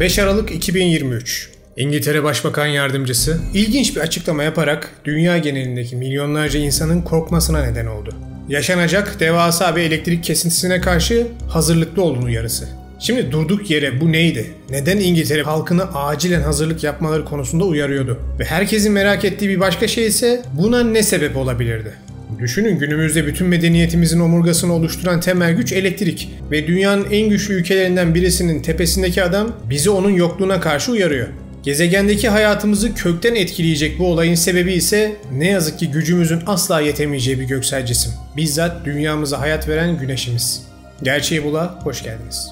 5 Aralık 2023. İngiltere Başbakan Yardımcısı ilginç bir açıklama yaparak dünya genelindeki milyonlarca insanın korkmasına neden oldu. Yaşanacak devasa bir elektrik kesintisine karşı hazırlıklı olun uyarısı. Şimdi durduk yere bu neydi? Neden İngiltere halkını acilen hazırlık yapmaları konusunda uyarıyordu? Ve herkesin merak ettiği bir başka şey ise buna ne sebep olabilirdi? Düşünün, günümüzde bütün medeniyetimizin omurgasını oluşturan temel güç elektrik ve dünyanın en güçlü ülkelerinden birisinin tepesindeki adam bizi onun yokluğuna karşı uyarıyor. Gezegendeki hayatımızı kökten etkileyecek bu olayın sebebi ise ne yazık ki gücümüzün asla yetemeyeceği bir göksel cisim. Bizzat dünyamıza hayat veren güneşimiz. Gerçeği Bul'a hoş geldiniz.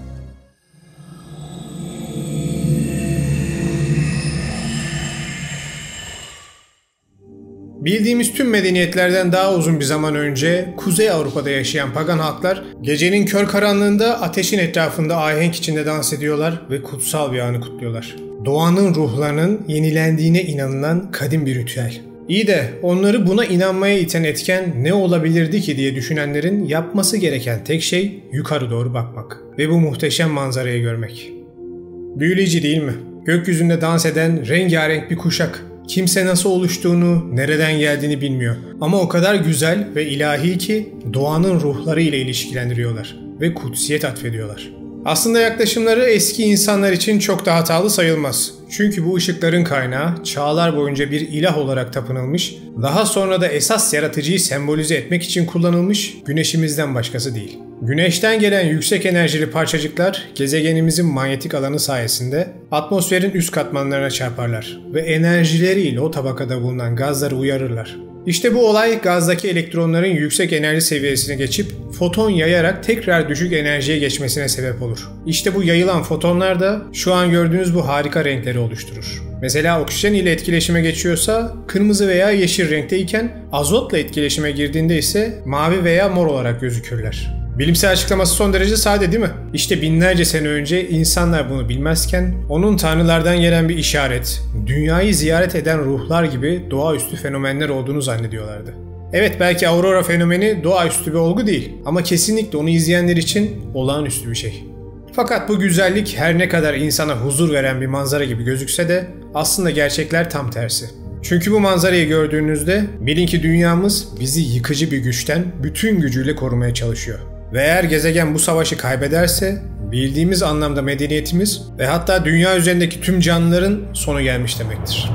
Bildiğimiz tüm medeniyetlerden daha uzun bir zaman önce Kuzey Avrupa'da yaşayan pagan halklar gecenin kör karanlığında ateşin etrafında ahenk içinde dans ediyorlar ve kutsal bir anı kutluyorlar. Doğanın ruhlarının yenilendiğine inanılan kadim bir ritüel. İyi de onları buna inanmaya iten etken ne olabilirdi ki diye düşünenlerin yapması gereken tek şey yukarı doğru bakmak ve bu muhteşem manzarayı görmek. Büyüleyici değil mi? Gökyüzünde dans eden rengarenk bir kuşak. Kimse nasıl oluştuğunu, nereden geldiğini bilmiyor. Ama o kadar güzel ve ilahi ki doğanın ruhları ile ilişkilendiriyorlar ve kutsiyet atfediyorlar. Aslında yaklaşımları eski insanlar için çok da hatalı sayılmaz. Çünkü bu ışıkların kaynağı çağlar boyunca bir ilah olarak tapınılmış, daha sonra da esas yaratıcıyı sembolize etmek için kullanılmış güneşimizden başkası değil. Güneşten gelen yüksek enerjili parçacıklar gezegenimizin manyetik alanı sayesinde atmosferin üst katmanlarına çarparlar ve enerjileriyle o tabakada bulunan gazları uyarırlar. İşte bu olay gazdaki elektronların yüksek enerji seviyesine geçip foton yayarak tekrar düşük enerjiye geçmesine sebep olur. İşte bu yayılan fotonlar da şu an gördüğünüz bu harika renkleri oluşturur. Mesela oksijen ile etkileşime geçiyorsa kırmızı veya yeşil renkteyken azotla etkileşime girdiğinde ise mavi veya mor olarak gözükürler. Bilimsel açıklaması son derece sade değil mi? İşte binlerce sene önce insanlar bunu bilmezken onun tanrılardan gelen bir işaret, dünyayı ziyaret eden ruhlar gibi doğaüstü fenomenler olduğunu zannediyorlardı. Evet, belki aurora fenomeni doğaüstü bir olgu değil ama kesinlikle onu izleyenler için olağanüstü bir şey. Fakat bu güzellik her ne kadar insana huzur veren bir manzara gibi gözükse de aslında gerçekler tam tersi. Çünkü bu manzarayı gördüğünüzde bilin ki dünyamız bizi yıkıcı bir güçten bütün gücüyle korumaya çalışıyor. Ve eğer gezegen bu savaşı kaybederse bildiğimiz anlamda medeniyetimiz ve hatta dünya üzerindeki tüm canlıların sonu gelmiş demektir.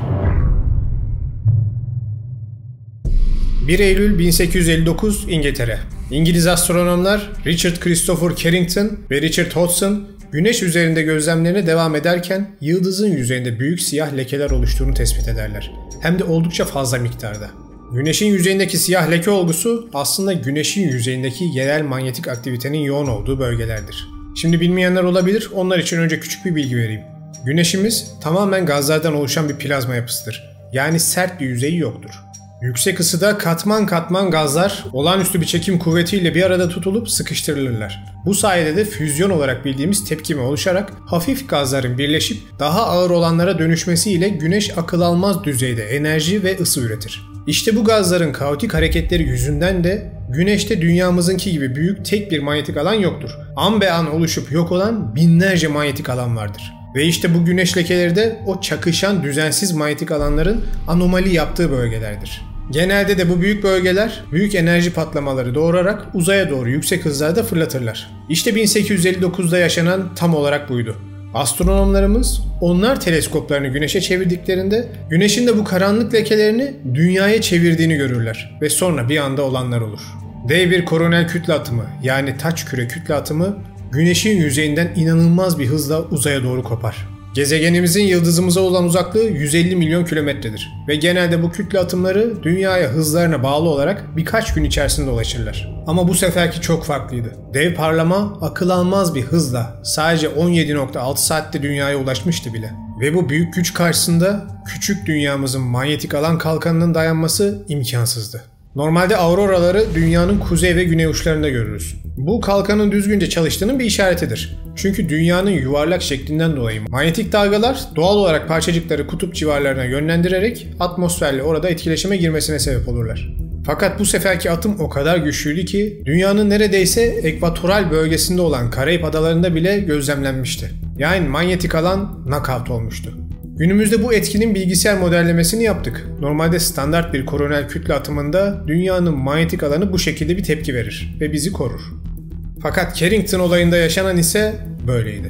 1 Eylül 1859 İngiltere. İngiliz astronomlar Richard Christopher Carrington ve Richard Hodgson Güneş üzerinde gözlemlerine devam ederken yıldızın yüzeyinde büyük siyah lekeler oluştuğunu tespit ederler. Hem de oldukça fazla miktarda. Güneşin yüzeyindeki siyah leke olgusu aslında Güneşin yüzeyindeki yerel manyetik aktivitenin yoğun olduğu bölgelerdir. Şimdi bilmeyenler olabilir, onlar için önce küçük bir bilgi vereyim. Güneşimiz tamamen gazlardan oluşan bir plazma yapısıdır. Yani sert bir yüzeyi yoktur. Yüksek ısıda katman katman gazlar olağanüstü bir çekim kuvvetiyle bir arada tutulup sıkıştırılırlar. Bu sayede de füzyon olarak bildiğimiz tepkime oluşarak hafif gazların birleşip daha ağır olanlara dönüşmesiyle Güneş akıl almaz düzeyde enerji ve ısı üretir. İşte bu gazların kaotik hareketleri yüzünden de Güneş'te dünyamızınki gibi büyük tek bir manyetik alan yoktur. An be an oluşup yok olan binlerce manyetik alan vardır. Ve işte bu güneş lekeleri de o çakışan düzensiz manyetik alanların anomali yaptığı bölgelerdir. Genelde de bu büyük bölgeler büyük enerji patlamaları doğurarak uzaya doğru yüksek hızlarda fırlatırlar. İşte 1859'da yaşanan tam olarak buydu. Astronomlarımız onlar teleskoplarını Güneş'e çevirdiklerinde Güneş'in de bu karanlık lekelerini dünyaya çevirdiğini görürler ve sonra bir anda olanlar olur. Dev bir koronel kütle atımı yani taç küre kütle atımı Güneş'in yüzeyinden inanılmaz bir hızla uzaya doğru kopar. Gezegenimizin yıldızımıza olan uzaklığı 150 milyon kilometredir ve genelde bu kütle atımları dünyaya hızlarına bağlı olarak birkaç gün içerisinde ulaşırlar. Ama bu seferki çok farklıydı. Dev parlama akıl almaz bir hızla sadece 17.6 saatte dünyaya ulaşmıştı bile. Ve bu büyük güç karşısında küçük dünyamızın manyetik alan kalkanının dayanması imkansızdı. Normalde auroraları dünyanın kuzey ve güney uçlarında görürüz. Bu kalkanın düzgünce çalıştığının bir işaretidir. Çünkü dünyanın yuvarlak şeklinden dolayı manyetik dalgalar doğal olarak parçacıkları kutup civarlarına yönlendirerek atmosferle orada etkileşime girmesine sebep olurlar. Fakat bu seferki atım o kadar güçlüydü ki dünyanın neredeyse ekvatoral bölgesinde olan Karayip adalarında bile gözlemlenmişti. Yani manyetik alan knockout olmuştu. Günümüzde bu etkinin bilgisayar modellemesini yaptık. Normalde standart bir koronel kütle atımında dünyanın manyetik alanı bu şekilde bir tepki verir ve bizi korur. Fakat Carrington olayında yaşanan ise böyleydi.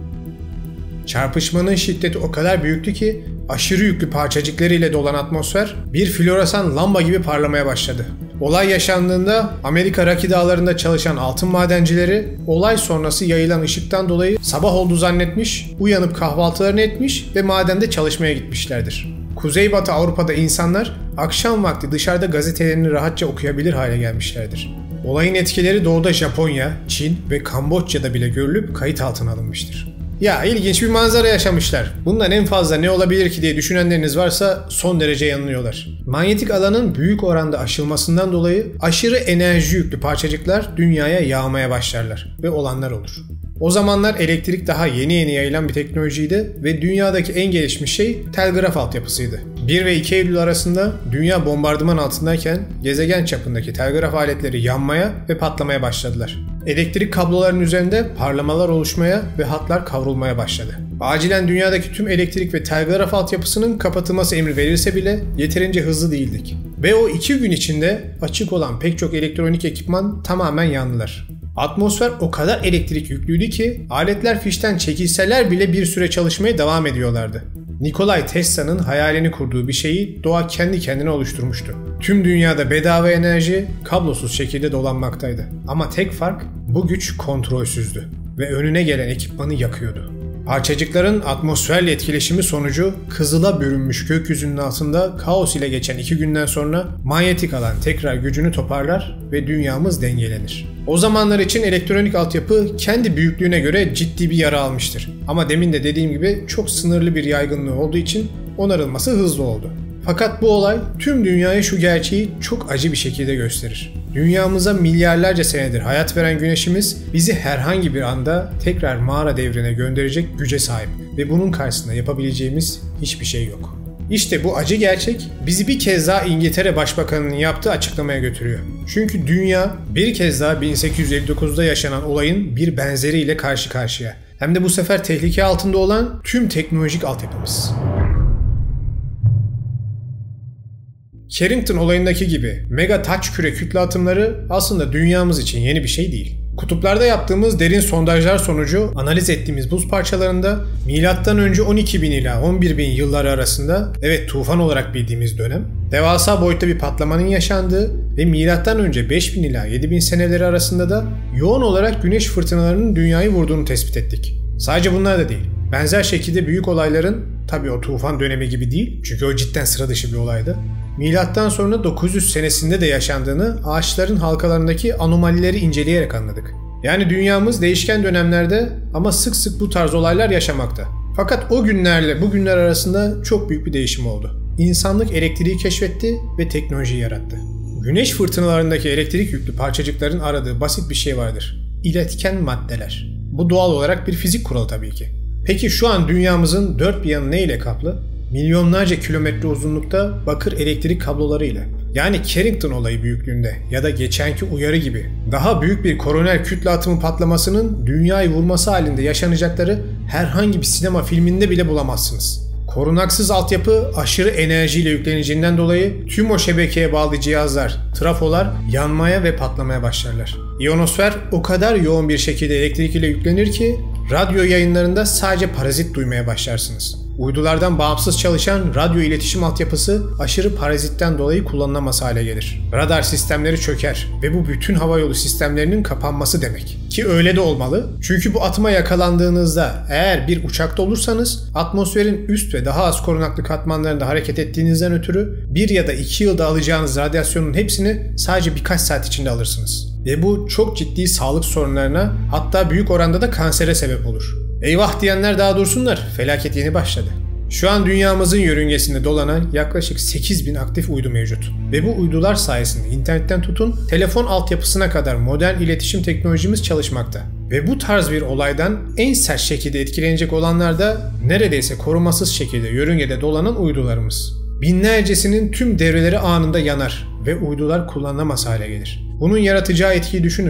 Çarpışmanın şiddeti o kadar büyüktü ki aşırı yüklü parçacıklarıyla dolan atmosfer bir floresan lamba gibi parlamaya başladı. Olay yaşandığında Amerika Rocky Dağları'nda çalışan altın madencileri olay sonrası yayılan ışıktan dolayı sabah oldu zannetmiş, uyanıp kahvaltılarını etmiş ve madende çalışmaya gitmişlerdir. Kuzeybatı Avrupa'da insanlar akşam vakti dışarıda gazetelerini rahatça okuyabilir hale gelmişlerdir. Olayın etkileri doğuda Japonya, Çin ve Kamboçya'da bile görülüp kayıt altına alınmıştır. Ya ilginç bir manzara yaşamışlar. Bundan en fazla ne olabilir ki diye düşünenleriniz varsa son derece yanılıyorlar. Manyetik alanın büyük oranda aşılmasından dolayı aşırı enerji yüklü parçacıklar dünyaya yağmaya başlarlar ve olanlar olur. O zamanlar elektrik daha yeni yayılan bir teknolojiydi ve dünyadaki en gelişmiş şey telgraf altyapısıydı. 1 ve 2 Eylül arasında dünya bombardıman altındayken gezegen çapındaki telgraf aletleri yanmaya ve patlamaya başladılar. Elektrik kablolarının üzerinde parlamalar oluşmaya ve hatlar kavrulmaya başladı. Acilen dünyadaki tüm elektrik ve telgraf altyapısının kapatılması emri verilse bile yeterince hızlı değildik. Ve o 2 gün içinde açık olan pek çok elektronik ekipman tamamen yandılar. Atmosfer o kadar elektrik yüklüydü ki aletler fişten çekilseler bile bir süre çalışmaya devam ediyorlardı. Nikola Tesla'nın hayalini kurduğu bir şeyi doğa kendi kendine oluşturmuştu. Tüm dünyada bedava enerji kablosuz şekilde dolanmaktaydı. Ama tek fark bu güç kontrolsüzdü ve önüne gelen ekipmanı yakıyordu. Parçacıkların atmosferle etkileşimi sonucu kızıla bürünmüş gökyüzünün altında kaos ile geçen 2 günden sonra manyetik alan tekrar gücünü toparlar ve dünyamız dengelenir. O zamanlar için elektronik altyapı kendi büyüklüğüne göre ciddi bir yara almıştır. Ama demin de dediğim gibi çok sınırlı bir yaygınlığı olduğu için onarılması hızlı oldu. Fakat bu olay tüm dünyaya şu gerçeği çok acı bir şekilde gösterir. Dünyamıza milyarlarca senedir hayat veren güneşimiz bizi herhangi bir anda tekrar mağara devrine gönderecek güce sahip ve bunun karşısında yapabileceğimiz hiçbir şey yok. İşte bu acı gerçek bizi bir kez daha İngiltere Başbakanı'nın yaptığı açıklamaya götürüyor. Çünkü dünya bir kez daha 1859'da yaşanan olayın bir benzeriyle karşı karşıya. Hem de bu sefer tehlike altında olan tüm teknolojik altyapımız. Carrington olayındaki gibi mega taç küre kütle atımları aslında dünyamız için yeni bir şey değil. Kutuplarda yaptığımız derin sondajlar sonucu analiz ettiğimiz buz parçalarında M.Ö. 12.000 ila 11.000 yılları arasında, evet tufan olarak bildiğimiz dönem, devasa boyutta bir patlamanın yaşandığı ve M.Ö. 5.000 ila 7.000 seneleri arasında da yoğun olarak güneş fırtınalarının dünyayı vurduğunu tespit ettik. Sadece bunlar da değil. Benzer şekilde büyük olayların, tabii o tufan dönemi gibi değil çünkü o cidden sıra dışı bir olaydı, Milattan sonra 900 senesinde de yaşandığını ağaçların halkalarındaki anomalileri inceleyerek anladık. Yani dünyamız değişken dönemlerde ama sık sık bu tarz olaylar yaşamakta. Fakat o günlerle bugünler arasında çok büyük bir değişim oldu. İnsanlık elektriği keşfetti ve teknolojiyi yarattı. Güneş fırtınalarındaki elektrik yüklü parçacıkların aradığı basit bir şey vardır. İletken maddeler. Bu doğal olarak bir fizik kuralı tabii ki. Peki şu an dünyamızın dört bir yanı ne ile kaplı? Milyonlarca kilometre uzunlukta bakır elektrik kablolarıyla. Yani Carrington olayı büyüklüğünde ya da geçenki uyarı gibi daha büyük bir koronel kütle atımı patlamasının dünyayı vurması halinde yaşanacakları herhangi bir sinema filminde bile bulamazsınız. Korunaksız altyapı aşırı enerjiyle yükleneceğinden dolayı tüm o şebekeye bağlı cihazlar, trafolar yanmaya ve patlamaya başlarlar. İyonosfer o kadar yoğun bir şekilde elektrik ile yüklenir ki radyo yayınlarında sadece parazit duymaya başlarsınız. Uydulardan bağımsız çalışan radyo iletişim altyapısı aşırı parazitten dolayı kullanılamaz hale gelir. Radar sistemleri çöker ve bu bütün havayolu sistemlerinin kapanması demek. Ki öyle de olmalı. Çünkü bu atıma yakalandığınızda eğer bir uçakta olursanız atmosferin üst ve daha az korunaklı katmanlarında hareket ettiğinizden ötürü 1 ya da 2 yılda alacağınız radyasyonun hepsini sadece birkaç saat içinde alırsınız. Ve bu çok ciddi sağlık sorunlarına, hatta büyük oranda da kansere sebep olur. Eyvah diyenler daha dursunlar, felaket yeni başladı. Şu an dünyamızın yörüngesinde dolanan yaklaşık 8.000 aktif uydu mevcut. Ve bu uydular sayesinde internetten tutun telefon altyapısına kadar modern iletişim teknolojimiz çalışmakta. Ve bu tarz bir olaydan en sert şekilde etkilenecek olanlar da neredeyse korumasız şekilde yörüngede dolanan uydularımız. Binlercesinin tüm devreleri anında yanar ve uydular kullanılamaz hale gelir. Bunun yaratacağı etkiyi düşünün.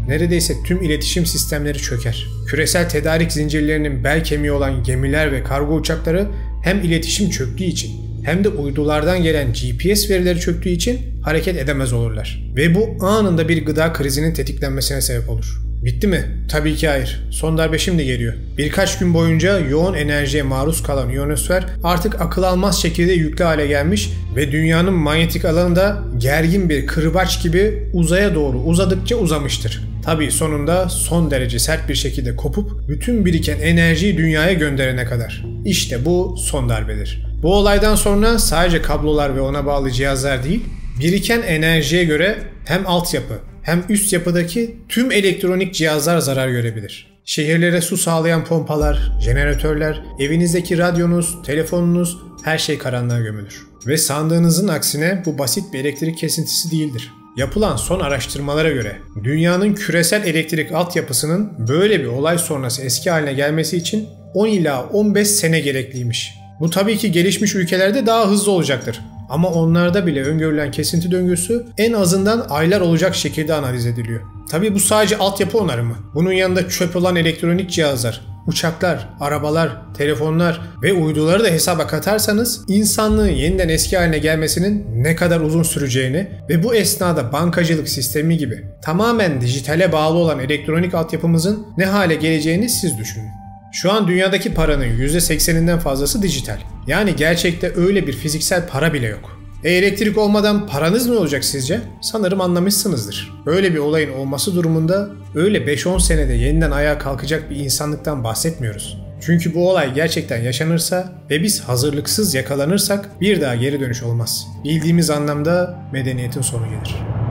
neredeyse tüm iletişim sistemleri çöker. Küresel tedarik zincirlerinin bel kemiği olan gemiler ve kargo uçakları hem iletişim çöktüğü için hem de uydulardan gelen GPS verileri çöktüğü için hareket edemez olurlar. Ve bu anında bir gıda krizinin tetiklenmesine sebep olur. Bitti mi? Tabii ki hayır. Son darbe şimdi geliyor. Birkaç gün boyunca yoğun enerjiye maruz kalan ionosfer artık akıl almaz şekilde yüklü hale gelmiş ve dünyanın manyetik alanı da gergin bir kırbaç gibi uzaya doğru uzadıkça uzamıştır. Tabii sonunda son derece sert bir şekilde kopup bütün biriken enerjiyi dünyaya gönderene kadar. İşte bu son darbedir. Bu olaydan sonra sadece kablolar ve ona bağlı cihazlar değil, biriken enerjiye göre hem altyapı hem üst yapıdaki tüm elektronik cihazlar zarar görebilir. Şehirlere su sağlayan pompalar, jeneratörler, evinizdeki radyonuz, telefonunuz, her şey karanlığa gömülür. Ve sandığınızın aksine bu basit bir elektrik kesintisi değildir. Yapılan son araştırmalara göre dünyanın küresel elektrik altyapısının böyle bir olay sonrası eski haline gelmesi için 10 ila 15 sene gerekliymiş. Bu tabii ki gelişmiş ülkelerde daha hızlı olacaktır. Ama onlarda bile öngörülen kesinti döngüsü en azından aylar olacak şekilde analiz ediliyor. Tabii bu sadece altyapı onarımı. Bunun yanında çöp olan elektronik cihazlar, uçaklar, arabalar, telefonlar ve uyduları da hesaba katarsanız insanlığın yeniden eski haline gelmesinin ne kadar uzun süreceğini ve bu esnada bankacılık sistemi gibi tamamen dijitale bağlı olan elektronik altyapımızın ne hale geleceğini siz düşünün. Şu an dünyadaki paranın %80'inden fazlası dijital. Yani gerçekte öyle bir fiziksel para bile yok. Elektrik olmadan paranız ne olacak sizce? Sanırım anlamışsınızdır. Böyle bir olayın olması durumunda öyle 5-10 senede yeniden ayağa kalkacak bir insanlıktan bahsetmiyoruz. Çünkü bu olay gerçekten yaşanırsa ve biz hazırlıksız yakalanırsak bir daha geri dönüş olmaz. Bildiğimiz anlamda medeniyetin sonu gelir.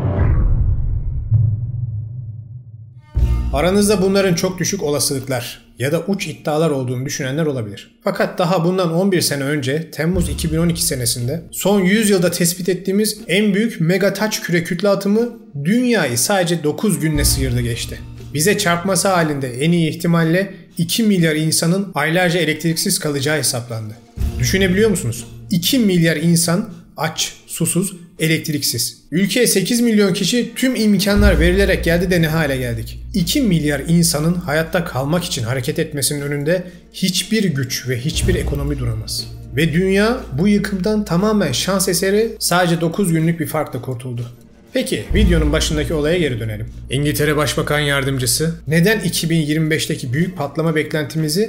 Aranızda bunların çok düşük olasılıklar ya da uç iddialar olduğunu düşünenler olabilir. Fakat daha bundan 11 sene önce Temmuz 2012 senesinde son 100 yılda tespit ettiğimiz en büyük mega taç küre kütle atımı dünyayı sadece 9 günle sıyırdı geçti. Bize çarpması halinde en iyi ihtimalle 2 milyar insanın aylarca elektriksiz kalacağı hesaplandı. Düşünebiliyor musunuz? 2 milyar insan aç, susuz, elektriksiz. Ülkeye 8 milyon kişi tüm imkanlar verilerek geldi de ne hale geldik? 2 milyar insanın hayatta kalmak için hareket etmesinin önünde hiçbir güç ve hiçbir ekonomi duramaz. Ve dünya bu yıkımdan tamamen şans eseri sadece 9 günlük bir farkla kurtuldu. Peki videonun başındaki olaya geri dönelim. İngiltere Başbakan Yardımcısı neden 2025'teki büyük patlama beklentimizi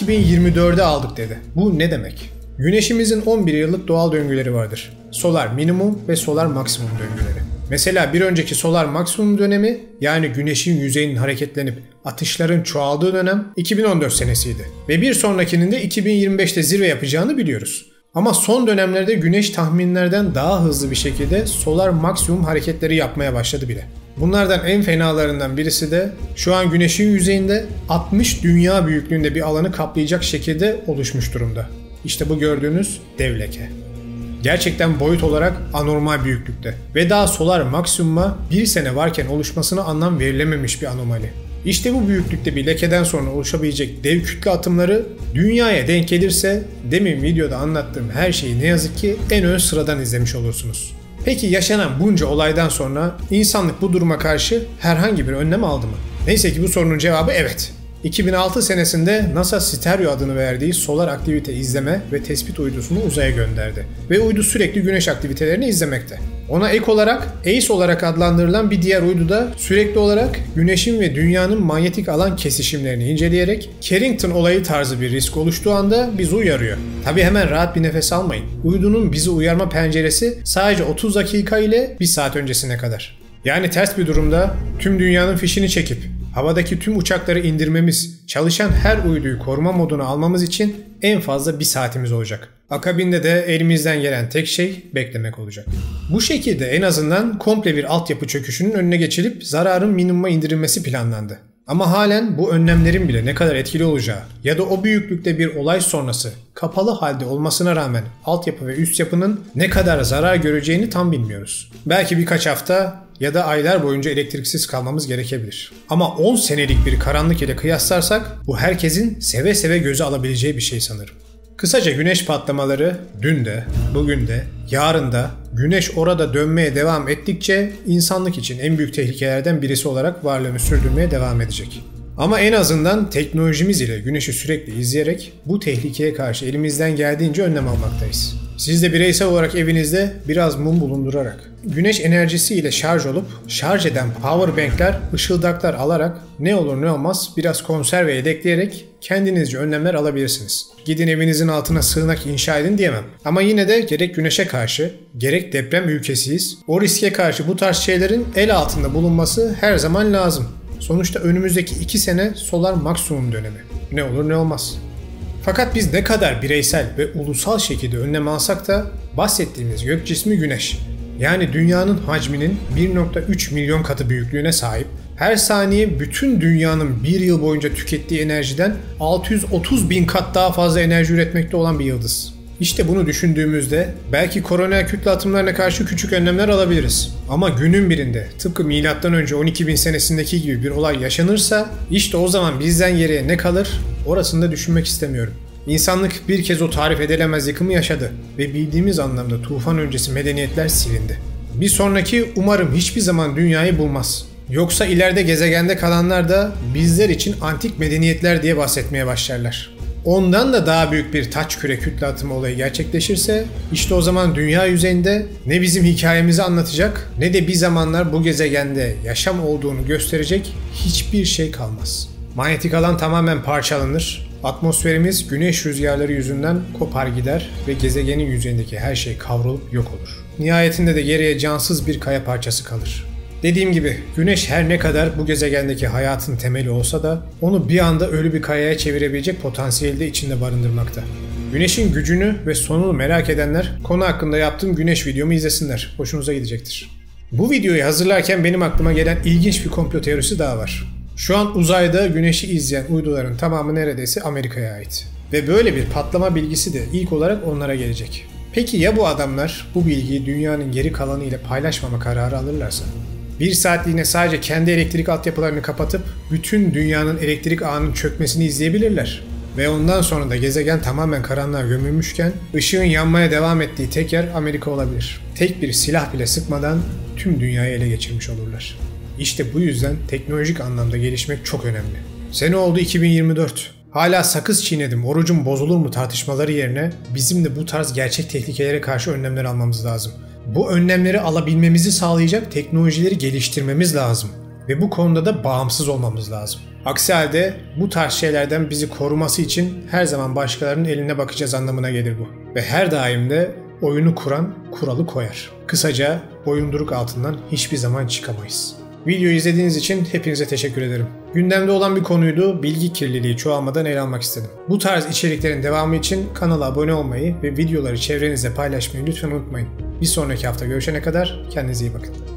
2024'e aldık dedi. Bu ne demek? Güneşimizin 11 yıllık doğal döngüleri vardır. Solar minimum ve solar maksimum döngüleri. Mesela bir önceki solar maksimum dönemi, yani güneşin yüzeyinin hareketlenip atışların çoğaldığı dönem 2014 senesiydi. Ve bir sonrakinin de 2025'te zirve yapacağını biliyoruz. Ama son dönemlerde güneş tahminlerden daha hızlı bir şekilde solar maksimum hareketleri yapmaya başladı bile. Bunlardan en fenalarından birisi de şu an güneşin yüzeyinde 60 dünya büyüklüğünde bir alanı kaplayacak şekilde oluşmuş durumda. İşte bu gördüğünüz dev leke. Gerçekten boyut olarak anormal büyüklükte ve daha solar maksimuma bir sene varken oluşmasına anlam verilememiş bir anomali. İşte bu büyüklükte bir lekeden sonra oluşabilecek dev kütle atımları dünyaya denk gelirse demin videoda anlattığım her şeyi ne yazık ki en ön sıradan izlemiş olursunuz. Peki yaşanan bunca olaydan sonra insanlık bu duruma karşı herhangi bir önlem aldı mı? Neyse ki bu sorunun cevabı evet. 2006 senesinde NASA Stereo adını verdiği solar aktivite izleme ve tespit uydusunu uzaya gönderdi. Ve uydu sürekli güneş aktivitelerini izlemekte. Ona ek olarak ACE olarak adlandırılan bir diğer uydu da sürekli olarak güneşin ve dünyanın manyetik alan kesişimlerini inceleyerek Carrington olayı tarzı bir risk oluştuğu anda bizi uyarıyor. Tabi hemen rahat bir nefes almayın. Uydunun bizi uyarma penceresi sadece 30 dakika ile 1 saat öncesine kadar. Yani ters bir durumda tüm dünyanın fişini çekip havadaki tüm uçakları indirmemiz, çalışan her uyduyu koruma moduna almamız için en fazla 1 saatimiz olacak. Akabinde de elimizden gelen tek şey beklemek olacak. Bu şekilde en azından komple bir altyapı çöküşünün önüne geçilip zararın minimuma indirilmesi planlandı. Ama halen bu önlemlerin bile ne kadar etkili olacağı ya da o büyüklükte bir olay sonrası kapalı halde olmasına rağmen altyapı ve üst yapının ne kadar zarar göreceğini tam bilmiyoruz. Belki birkaç hafta ya da aylar boyunca elektriksiz kalmamız gerekebilir. Ama 10 senelik bir karanlık ile kıyaslarsak bu herkesin seve seve göze alabileceği bir şey sanırım. Kısaca güneş patlamaları dün de, bugün de, yarın da güneş orada dönmeye devam ettikçe insanlık için en büyük tehlikelerden birisi olarak varlığını sürdürmeye devam edecek. Ama en azından teknolojimiz ile güneşi sürekli izleyerek bu tehlikeye karşı elimizden geldiğince önlem almaktayız. Siz de bireysel olarak evinizde biraz mum bulundurarak, güneş enerjisi ile şarj olup şarj eden powerbankler, ışıldaklar alarak ne olur ne olmaz biraz konserve yedekleyerek kendinizce önlemler alabilirsiniz. Gidin evinizin altına sığınak inşa edin diyemem. Ama yine de gerek güneşe karşı, gerek deprem ülkesiyiz, o riske karşı bu tarz şeylerin el altında bulunması her zaman lazım. Sonuçta önümüzdeki 2 sene solar maksimum dönemi. Ne olur ne olmaz. Fakat biz ne kadar bireysel ve ulusal şekilde önlem alsak da bahsettiğimiz gök cismi güneş, yani dünyanın hacminin 1,3 milyon katı büyüklüğüne sahip, her saniye bütün dünyanın bir yıl boyunca tükettiği enerjiden 630 bin kat daha fazla enerji üretmekte olan bir yıldız. İşte bunu düşündüğümüzde belki koroner kütle atımlarına karşı küçük önlemler alabiliriz. Ama günün birinde tıpkı M.Ö. 12 bin senesindeki gibi bir olay yaşanırsa işte o zaman bizden geriye ne kalır orasını da düşünmek istemiyorum. İnsanlık bir kez o tarif edilemez yıkımı yaşadı ve bildiğimiz anlamda tufan öncesi medeniyetler silindi. Bir sonraki umarım hiçbir zaman dünyayı bulmaz. Yoksa ileride gezegende kalanlar da bizler için antik medeniyetler diye bahsetmeye başlarlar. Ondan da daha büyük bir taç küre kütle atımı olayı gerçekleşirse işte o zaman dünya yüzeyinde ne bizim hikayemizi anlatacak ne de bir zamanlar bu gezegende yaşam olduğunu gösterecek hiçbir şey kalmaz. Manyetik alan tamamen parçalanır, atmosferimiz güneş rüzgarları yüzünden kopar gider ve gezegenin yüzeyindeki her şey kavrulup yok olur. Nihayetinde de geriye cansız bir kaya parçası kalır. Dediğim gibi güneş her ne kadar bu gezegendeki hayatın temeli olsa da onu bir anda ölü bir kayaya çevirebilecek potansiyeli de içinde barındırmakta. Güneşin gücünü ve sonunu merak edenler konu hakkında yaptığım güneş videomu izlesinler. Hoşunuza gidecektir. Bu videoyu hazırlarken benim aklıma gelen ilginç bir komplo teorisi daha var. Şu an uzayda güneşi izleyen uyduların tamamı neredeyse Amerika'ya ait. Ve böyle bir patlama bilgisi de ilk olarak onlara gelecek. Peki ya bu adamlar bu bilgiyi dünyanın geri kalanı ile paylaşmama kararı alırlarsa? Bir saatliğine sadece kendi elektrik altyapılarını kapatıp bütün dünyanın elektrik ağının çökmesini izleyebilirler. Ve ondan sonra da gezegen tamamen karanlığa gömülmüşken ışığın yanmaya devam ettiği tek yer Amerika olabilir. Tek bir silah bile sıkmadan tüm dünyayı ele geçirmiş olurlar. İşte bu yüzden teknolojik anlamda gelişmek çok önemli. Sene oldu 2024. Hala sakız çiğnedim, orucum bozulur mu tartışmaları yerine bizim de bu tarz gerçek tehlikelere karşı önlemler almamız lazım. Bu önlemleri alabilmemizi sağlayacak teknolojileri geliştirmemiz lazım. Ve bu konuda da bağımsız olmamız lazım. Aksi halde bu tarz şeylerden bizi koruması için her zaman başkalarının eline bakacağız anlamına gelir bu. Ve her daim de oyunu kuran kuralı koyar. Kısaca boyunduruk altından hiçbir zaman çıkamayız. Videoyu izlediğiniz için hepinize teşekkür ederim. Gündemde olan bir konuydu, bilgi kirliliği çoğalmadan ele almak istedim. Bu tarz içeriklerin devamı için kanala abone olmayı ve videoları çevrenizle paylaşmayı lütfen unutmayın. Bir sonraki hafta görüşene kadar kendinize iyi bakın.